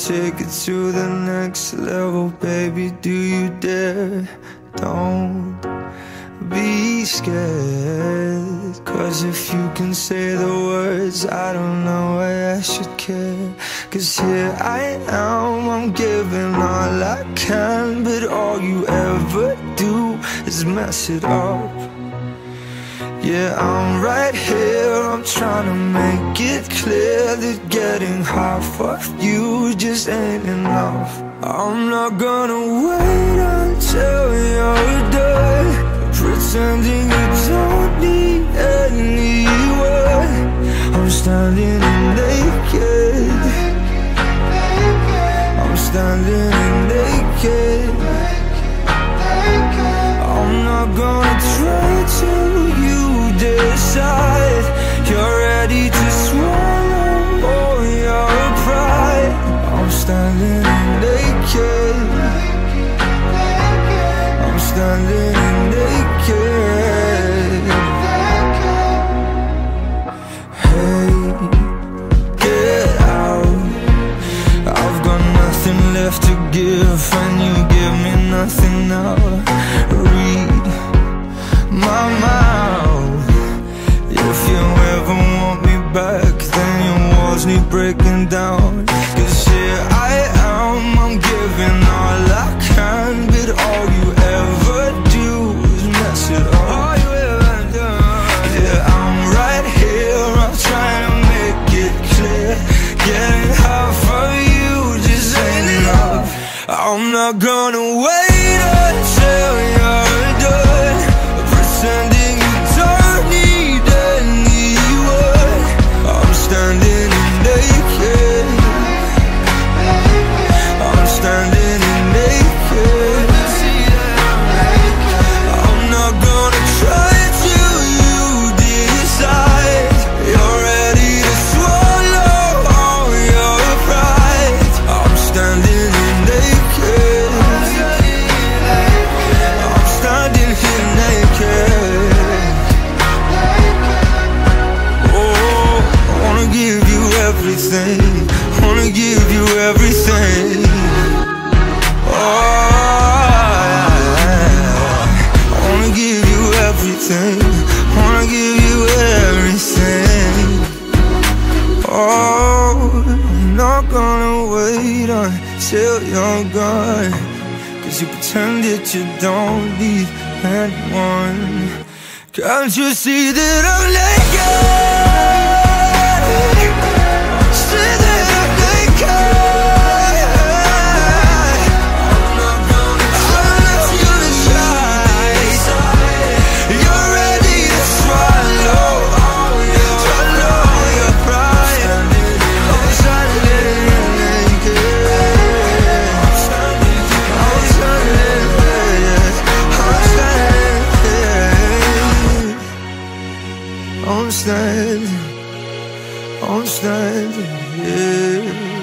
take it to the next level, baby, do you dare? Don't be scared, 'cause if you can say the words, I don't know why I should care. 'Cause here I am, I'm giving all I can, but all you ever do is mess it up. Yeah, I'm right here, I'm trying to make it clear that getting half of you just ain't enough. I'm not gonna wait until you're done pretending you don't need anyone. I'm standing naked, I'm standing naked. I'm not gonna try till you decide you're ready to swallow all your pride. I'm standing naked, I'm standing naked. Hey, get out, I've got nothing left to give, and you give me nothing now. Read my mouth, if you ever want me back, then your walls need breaking down. 'Cause here I am, I'm giving all I can, but all you ever do is mess it up. All you ever do. Yeah, I'm right here, I'm trying to make it clear, getting half of you just ain't enough. I'm not gonna wait until you're done pretending you don't need anyone. I'm standing naked, I'm standing naked. I'm not gonna try till you decide you're ready to swallow all your pride. I'm standing naked, I'm standing here naked. Oh, I wanna give you everything, wanna give you everything. Oh, I wanna give you everything, wanna give you everything. Oh, I'm not gonna wait until you're gone, 'cause you pretend that you don't need anyone. Can't you see that I'm naked? See that I'm naked. I'm not gonna try till you decide you're ready to swallow all your pride. I'm standing naked, I'm standing naked, I'm standing, I'm standing here.